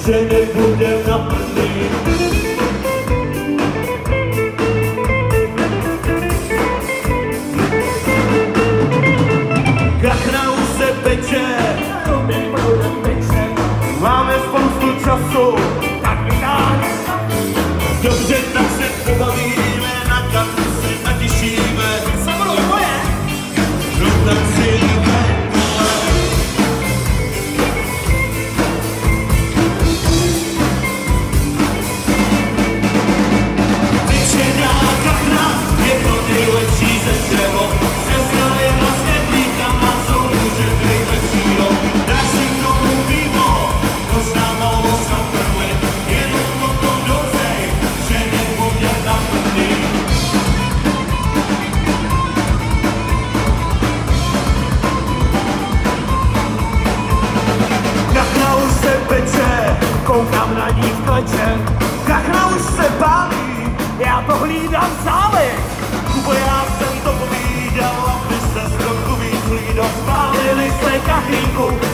že nebudem naplný. Kachna už se peče, máme spoustu času, tak mi dát. Dobře, tak se pobavíme, na kachnu se natěšíme. Co budou moje? No tak si jdeme. Vyčená kachna je to nejlepší ze všeho. Sestra je vlastně plíkama, co může být bez sílo. Dáš si k tomu pivo, možná malo šamprle, jenom potom dozej, že nebudem naplný. Kachna už se peče, koukám na ní v kleče. Kachna už se pálí, já to hlídám zále. Kubo, já jsem to povídal, aby se trochu víc hlídal. Spálili se kachlíku,